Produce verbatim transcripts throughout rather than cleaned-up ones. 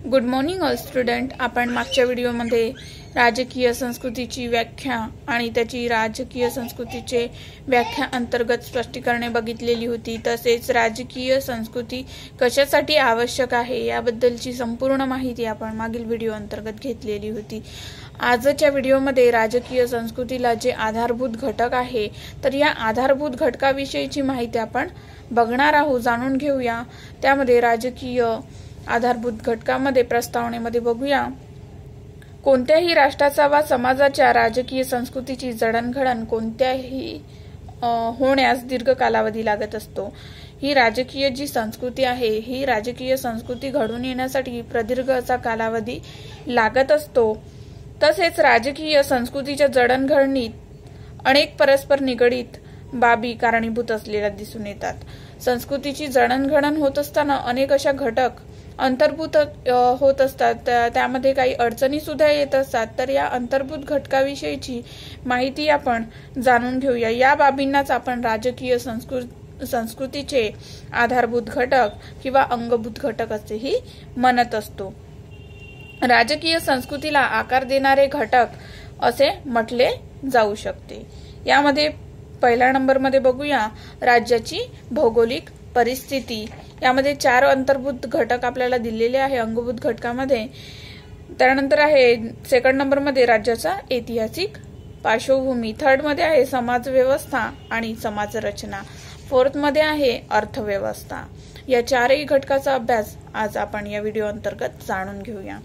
Good morning all student. आपण मागच्या व्हिडिओमध्ये राजकीय संस्कृतीची व्याख्या आणि त्याची राजकीय संस्कृतीचे व्याख्या अंतर्गत स्पष्टीकरणे बघितलेली होती। तसेच राजकीय संस्कृती कशासाठी आवश्यक आहे याबद्दलची संपूर्ण माहिती आपण मागील व्हिडिओ अंतर्गत घेतलेली होती। आजच्या व्हिडिओमध्ये राजकीय संस्कृतीला जे आधारभूत घटक आहे तर या आधारभूत घटकाविषयीची माहिती आपण बघणार आहोत, जाणून घेऊया। त्यामध्ये राजकीय आधारभूत घटकामध्ये प्रस्तावनेमध्ये बघूया, कोणत्याही राष्ट्राचा वा समाजाच्या राजकीय संस्कृतीची जडणघडण कोणत्याही होण्यास दीर्घ कालावधी लागत असतो। ही राजकीय जी संस्कृती आहे ही राजकीय संस्कृती घडून येण्यासाठी प्रदीर्घ असा कालावधी लागत असतो। तसेच राजकीय संस्कृतीच्या जडणघडणीत अनेक परस्पर निगडीत बाबी कारणीभूत असलेल्या दिसून येतात। संस्कृतीची जडणघडण होत असताना अनेक अशा घटक अंतर्भूत होत असतात, त्यामध्ये काही अडचणी सुद्धा येत असतात। तर या अंतर्भूत घटकाविषयीची माहिती आपण जाणून घेऊया। या बाबींनाच आपण राजकीय संस्कृती संस्कृतीचे आधारभूत घटक किंवा अंगभूत घटक असेही म्हणत असतो। राजकीय संस्कृतीला आकार देणारे घटक असे म्हटले जाऊ शकते। यामध्ये पहिल्या नंबर मध्ये बघूया राज्याची भौगोलिक परिस्थिती। यामध्ये चार अंतर्भूत घटक आपल्याला दिलेले आहे अंगभूत घटकामध्ये। त्यानंतर आहे सेकंड नंबर मध्ये राज्याचा ऐतिहासिक पार्श्वभूमी। थर्ड मध्ये आहे समाज व्यवस्था आणि समाज रचना। फोर्थ मध्ये आहे अर्थव्यवस्था। या चारही घटकाचा अभ्यास आज आपण या व्हिडिओ अंतर्गत जाणून घेऊया।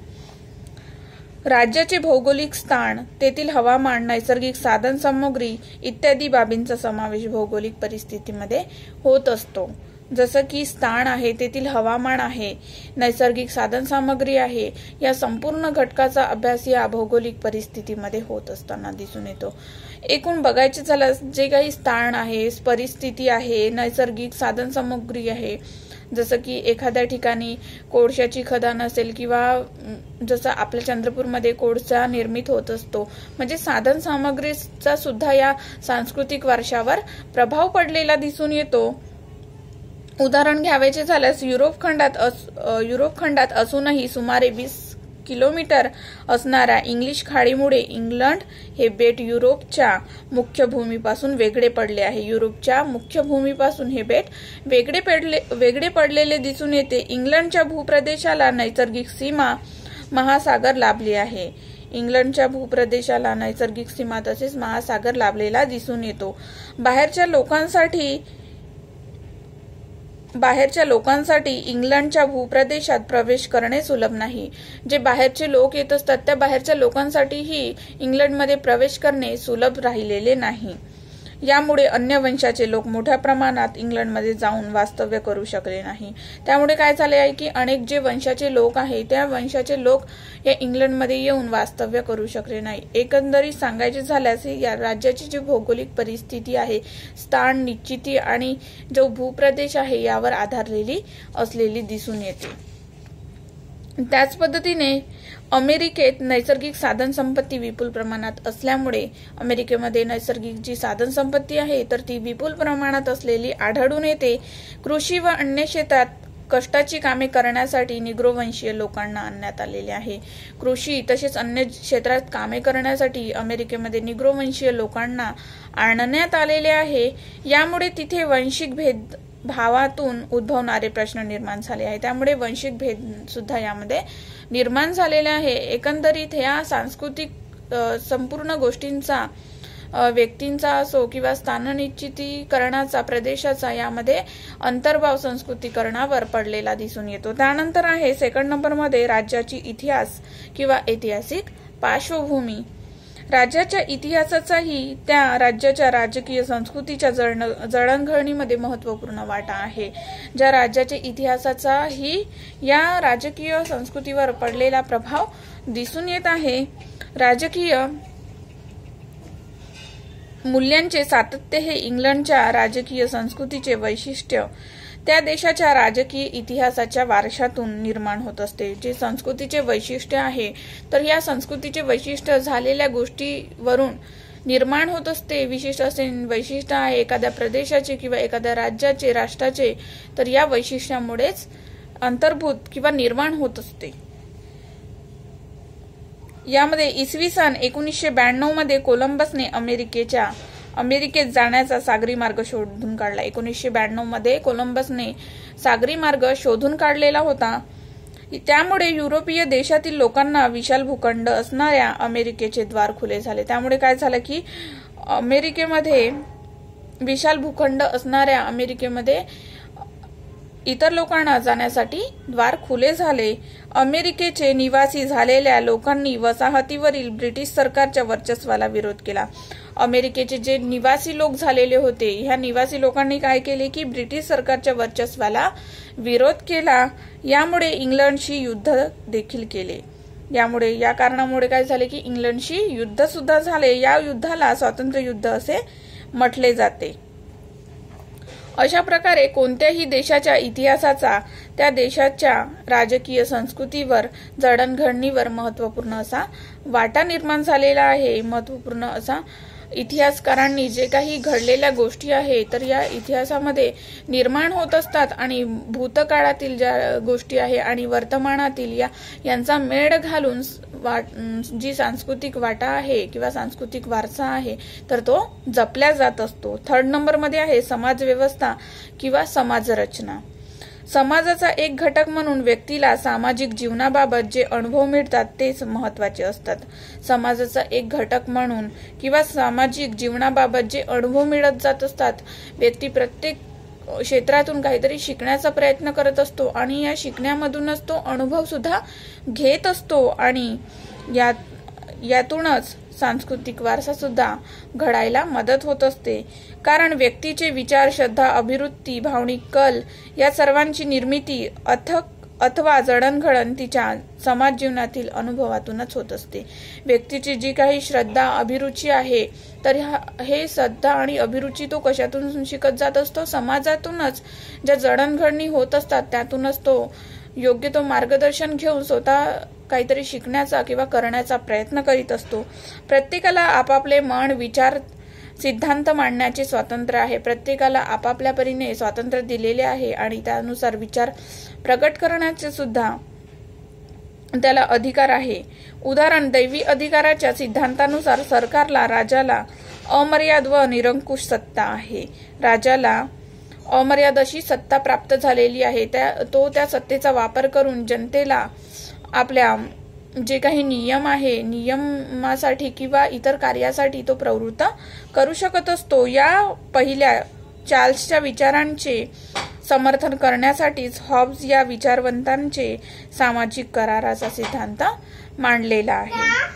राज्याचे भौगोलिक स्थान, तेथील हवामान, नैसर्गिक साधन सामग्री इत्यादी बाबींचा समावेश भौगोलिक परिस्थितीमध्ये होत असतो। जसं की स्थान आहे, तेथील हवामान आहे, नैसर्गिक साधन सामग्री आहे, या संपूर्ण घटकाचा अभ्यास या भौगोलिक परिस्थितीमध्ये होत असताना दिसून येतो। एकूण बघायचे झालं जे काही स्थान आहे, परिस्थिती आहे, नैसर्गिक साधन सामग्री आहे, जसं की एखाद्या ठिकाणी कोळशाची खदान असेल किंवा जसं आपल्या चंद्रपूरमध्ये कोळसा निर्मित होत असतो, म्हणजे साधन सामग्रीचा सुद्धा या सांस्कृतिक वारशावर प्रभाव पडलेला दिसून येतो। उदाहरण घ्यायचे झाल्यास युरोप खंडात युरोप खंडात असूनही सुमारे वीस किलोमीटर असणाऱ्या इंग्लिश खाडीमुळे इंग्लंड हे बेट युरोपच्या मुख्य भूमीपासून वेगळे पडले आहे। युरोपच्या मुख्य भूमीपासून हे बेट वेगळे पडले वेगळे पडलेले दिसून येते। इंग्लंडच्या भूप्रदेशाला नैसर्गिक सीमा महासागर लाभले आहे। इंग्लंडच्या भूप्रदेशाला नैसर्गिक सीमा तसेच महासागर लाभलेला दिसून येतो। बाहेरच्या लोकांसाठी बाहेरच्या लोकांसाठी इंग्लंडच्या भूप्रदेशात प्रवेश करणे सुलभ नाही। जे बाहेरचे लोक येत असतात त्या बाहेरच्या लोकांसाठीही इंग्लंडमध्ये प्रवेश करणे सुलभ राहिलेले नाही। यामुळे अन्य वंशाचे लोक मोठ्या प्रमाणात इंग्लंडमध्ये जाऊन वास्तव्य करू शकले नाही। त्यामुळे काय झाले आहे की अनेक जे वंशाचे लोक आहेत त्या वंशाचे लोक या इंग्लंडमध्ये येऊन वास्तव्य करू शकले नाही। एकंदरीत सांगायचे झाल्यास या राज्याची जी भौगोलिक परिस्थिती आहे, स्थान निश्चिती आणि जो भूप्रदेश आहे यावर आधारलेली असलेली दिसून येते। त्याच पद्धतीने अमेरिकेत नैसर्गिक साधन संपत्ती विपुल प्रमाणात असल्यामुळे अमेरिकेमध्ये नैसर्गिक जी साधन संपत्ती आहे तर ती विपुल प्रमाणात असलेली आढळून येते। कृषी व अन्य क्षेत्रात कष्टाची कामे करण्यासाठी निग्रो वंशीय लोकांना आणण्यात आलेले आहे। कृषी तसेच अन्य क्षेत्रात कामे करण्यासाठी अमेरिकेमध्ये निग्रो वंशीय लोकांना आणण्यात आलेले आहे। यामुळे तिथे वंशिक भेद भावातून उद्भवणारे प्रश्न निर्माण झाले आहे। त्यामुळे वंशिक भेद सुद्धा यामध्ये निर्माण झालेले आहे। एकंदरीत ह्या सांस्कृतिक संपूर्ण गोष्टींचा व्यक्तींचा असो किंवा स्थाननिश्चितीकरणाचा प्रदेशाचा यामध्ये अंतर्भाव संस्कृतीकरणावर पडलेला दिसून येतो। त्यानंतर आहे सेकंड नंबर मध्ये राज्याची इतिहास किंवा ऐतिहासिक पार्श्वभूमी। राज्याच्या इतिहासाचाही त्या राज्याच्या राजकीय संस्कृतीच्या जडणघडणीमध्ये महत्त्वपूर्ण वाटा आहे। ज्या राज्याच्या इतिहासाचाही या राजकीय संस्कृतीवर पडलेला प्रभाव दिसून येत आहे। राजकीय मूल्यांचे सातत्य हे इंग्लंडच्या राजकीय संस्कृतीचे वैशिष्ट्य त्या देशाच्या राजकीय इतिहासाच्या वारशातून निर्माण होत असते। जे संस्कृतीचे वैशिष्ट्य आहे तर या संस्कृतीचे वैशिष्ट्य झालेल्या गोष्टीवरून निर्माण होत असते। विशिष्ट असे वैशिष्ट्य आहे एखाद्या प्रदेशाचे किंवा एखाद्या राज्याचे राष्ट्राचे तर या वैशिष्ट्यामुळेच अंतर्भूत किंवा निर्माण होत असते। यामध्ये इसवी सन एकोणीसशे ब्याण्णव मध्ये कोलंबसने अमेरिकेच्या अमेरिकेत जाण्याचा सागरी मार्ग शोधून काढला। एकोणीसशे ब्याण्णव मध्ये कोलंबसने सागरी मार्ग शोधून काढलेला होता। त्यामुळे युरोपीय देशातील लोकांना विशाल भूखंड असणाऱ्या अमेरिकेचे द्वार खुले झाले। त्यामुळे काय झालं की अमेरिकेमध्ये विशाल भूखंड असणाऱ्या अमेरिकेमध्ये इतर लोकांना जाण्यासाठी द्वार खुले झाले। अमेरिकेचे निवासी झालेल्या लोकांनी वसाहतीवरील ब्रिटिश सरकारच्या वर्चस्वाला विरोध केला। अमेरिकेचे जे निवासी लोक झालेले होते, ह्या निवासी लोकांनी काय केले की ब्रिटिश सरकारच्या वर्चस्वाला विरोध केला। यामुळे इंग्लंडशी युद्ध देखील केले। यामुळे या कारणामुळे काय झाले की इंग्लंडशी युद्ध सुद्धा झाले। या युद्धाला स्वातंत्र्य युद्ध असे म्हटले जाते। अशा प्रकारे कोणत्याही देशाच्या इतिहासाचा त्या देशाच्या राजकीय संस्कृतीवर, जडणघडणीवर महत्त्वपूर्ण असा वाटा निर्माण झालेला आहे। महत्त्वपूर्ण असा इतिहासकारांनी जे काही घडलेल्या गोष्टी आहेत तर या इतिहासामध्ये निर्माण होत असतात आणि भूतकाळातील ज्या गोष्टी आहे आणि वर्तमानातील या यांचा मेळ घालून जी सांस्कृतिक वाटा आहे किंवा सांस्कृतिक वारसा आहे तर तो जपला जात असतो। थर्ड नंबर मध्ये आहे समाज व्यवस्था किंवा समाज रचना। समाजाचा एक घटक म्हणून व्यक्तीला सामाजिक जीवनाबाबत जे अनुभव मिळतात तेच महत्त्वाचे असतात। समाजाचा एक घटक म्हणून किंवा सामाजिक जीवनाबाबत जे अनुभव मिळत जात असतात, व्यक्ती प्रत्येक क्षेत्रातून काहीतरी शिकण्याचा प्रयत्न करत असतो आणि या शिकण्यामधूनच तो अनुभव सुद्धा घेत असतो आणि यात यातूनच सांस्कृतिक वारसा सुद्धा घडायला मदत होत असते। कारण व्यक्तीचे विचार, श्रद्धा, अभिवृत्ती, भावनिक कल या सर्वांची निर्मिती अथक अथवा जडणघडण तिच्या समाज जीवनातील अनुभवातूनच होत असते। व्यक्तीची जी काही श्रद्धा, अभिरुची आहे तर हे श्रद्धा आणि अभिरुची तो कशातून शिकत जात असतो? समाजातूनच। ज्या जडणघडणी होत असतात त्यातूनच तो योग्य तो मार्गदर्शन घेऊन स्वतः काहीतरी शिकण्याचा किंवा करण्याचा प्रयत्न करीत असतो। प्रत्येकाला आपापले मन, विचार, सिद्धांत मांडण्याचे स्वातंत्र्य आहे। प्रत्येकाला आपापल्या परीने स्वातंत्र्य दिलेले आहे आणि त्यानुसार विचार प्रकट करण्याचे सुद्धा त्याला अधिकार आहे। उदाहरण, दैवी अधिकाराच्या सिद्धांतानुसार सरकारला, राजाला अमर्याद व निरंकुश सत्ता आहे। राजाला अमर्याद अशी सत्ता प्राप्त झालेली आहे। त्या तो त्या सत्तेचा वापर करून जनतेला आपल्या जे काही नियम आहे नियमासाठी किंवा इतर कार्यासाठी तो प्रवृत्त करू शकत असतो। या पहिल्या चार्ल्सच्या विचारांचे समर्थन करण्यासाठीच हॉब्स या विचारवंतांचे सामाजिक कराराचा सिद्धांत मांडलेला आहे।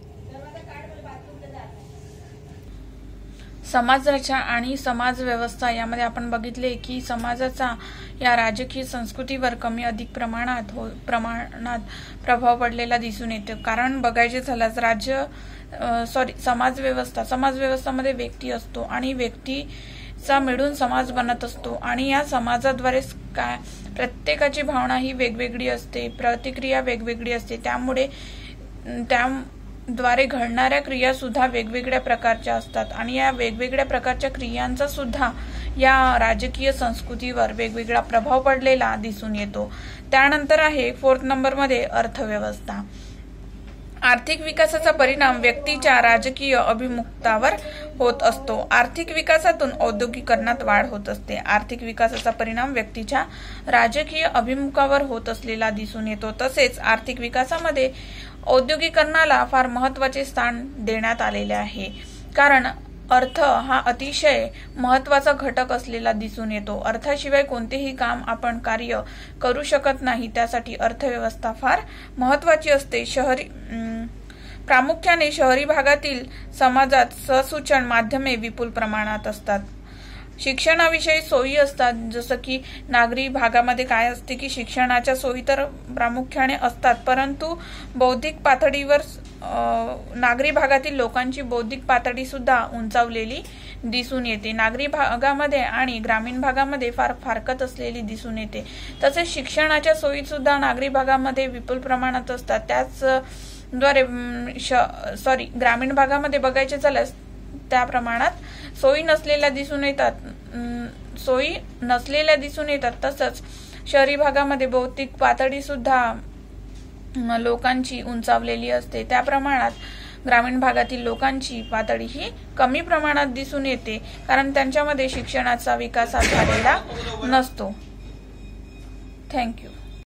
समाज रचना आणि समाज व्यवस्था यामध्ये आपण बघितले की समाजाचा या राजकीय संस्कृतीवर कमी अधिक प्रमाणात हो प्रमाणात प्रभाव पडलेला दिसून येतो। कारण बघायचे झाल्यास राज्य सॉरी समाज व्यवस्था समाज व्यवस्थामध्ये व्यक्ती असतो आणि व्यक्तीचा मिळून समाज बनत असतो आणि या समाजाद्वारे काय प्रत्येकाची भावना ही वेगवेगळी असते, प्रतिक्रिया वेगवेगळी असते। त्यामुळे त्या द्वारे घडणाऱ्या क्रिया सुद्धा वेगवेगळ्या प्रकारच्या असतात आणि या वेगवेगळ्या प्रकारच्या क्रियांचा सुद्धा या राजकीय संस्कृतीवर वेगवेगळा प्रभाव पडलेला दिसून येतो। त्यानंतर आहे फोर्थ नंबर मध्ये अर्थव्यवस्था। आर्थिक विकासाचा परिणाम व्यक्तीच्या राजकीय अभिमुखतावर होत असतो। आर्थिक विकासातून औद्योगिकरणात वाढ होत असते। आर्थिक विकासाचा परिणाम व्यक्तीच्या राजकीय अभिमुखावर होत असलेला दिसून येतो। तसेच आर्थिक विकासामध्ये औद्योगिकरणाला फार महत्त्वाचे स्थान देण्यात आलेले आहे। कारण अर्थ हा अतिशय महत्त्वाचा घटक असलेला दिसून येतो। अर्थाशिवाय कोणतेही काम आपण कार्य करू शकत नाही, त्यासाठी अर्थव्यवस्था फार महत्त्वाची असते। शहरी प्रामुख्याने शहरी भागातील समाजात सहसूचन माध्यमे विपुल प्रमाणात असतात। शिक्षणाविषयी सोयी असतात, जसं की नागरी भागामध्ये काय असते की शिक्षणाच्या सोयी तर प्रामुख्याने असतात, परंतु बौद्धिक पातळीवर नागरी भागातील लोकांची बौद्धिक पातळी सुद्धा उंचावलेली दिसून येते। नागरी भागामध्ये आणि ग्रामीण भागामध्ये फार फारकत असलेली दिसून येते। तसेच शिक्षणाच्या सोयी सुद्धा नागरी भागामध्ये विपुल प्रमाणात असतात। त्याच द्वारे सॉरी ग्रामीण भागामध्ये बघायचे झाल्यास त्या प्रमाणात सोयी नसलेल्या दिसून येतात सोयी नसलेल्या दिसून येतात तसंच शहरी भागामध्ये बौद्धिक पातळी सुद्धा लोकांची उंचावलेली असते, त्या प्रमाणात ग्रामीण भागातील लोकांची पातळी ही कमी प्रमाणात दिसून येते, कारण त्यांच्यामध्ये शिक्षणाचा विकास झालेला नसतो. थँक्यू.